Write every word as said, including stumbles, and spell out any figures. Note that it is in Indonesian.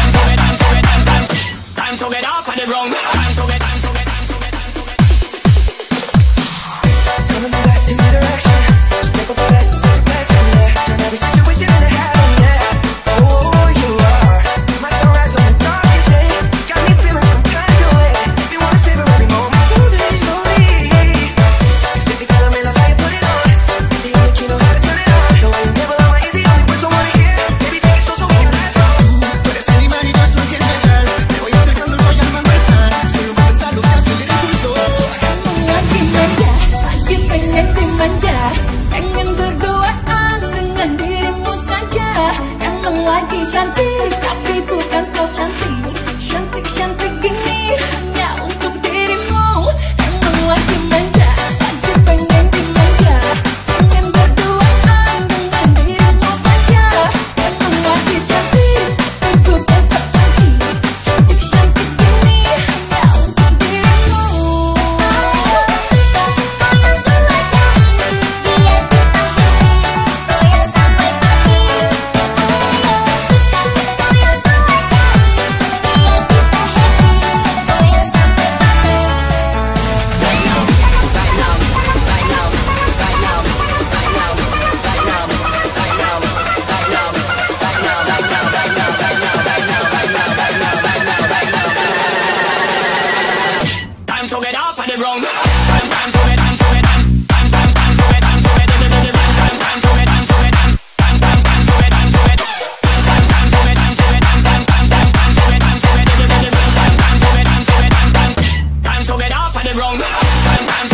Time to get off of the ground. Time to get, time to get, time to get, time to get. Coming back in my direction. Just make up for that, such a blessing, yeah. Turn every situation into heaven, yeah. Oh, you are my sunrise on the darkest day. Got me feeling some kind of way. You wanna savor every moment slowly, slowly. If they tell me love how you put it on, the only key knows how to turn it on. No, I ain't never lie, you're the only words I wanna hear. Baby, take it slow so we can last on. Tú eres el imán y yo soy el metal. Me voy acercando, voy llamando al plan. Solo para pensarlo se acelera el pulso. Lagi manja, lagi pengen dimanja. Pengen berduaan dengan dirimu saja. Emang lagi cantik, tapi bukan so cantik. Cantik-cantik gini hanya untuk dirimu. Emang lagi manja, lagi pengen dimanja. Pengen berduaan dengan dirimu saja. Emang lagi cantik, tapi bukan so cantik. Cantik-cantik gini hanya untuk dirimu. Time to get off of the ground. Time, time to get, time to get, time, time, time, time to get, time to get, time, time to get, time to get, time, time, time, time to get, time to get, time, time, time to get, time to get, time, time, time, time, time to get, time to get, time, time to get, time to get, time to get, time, time to get off of the ground. Time, time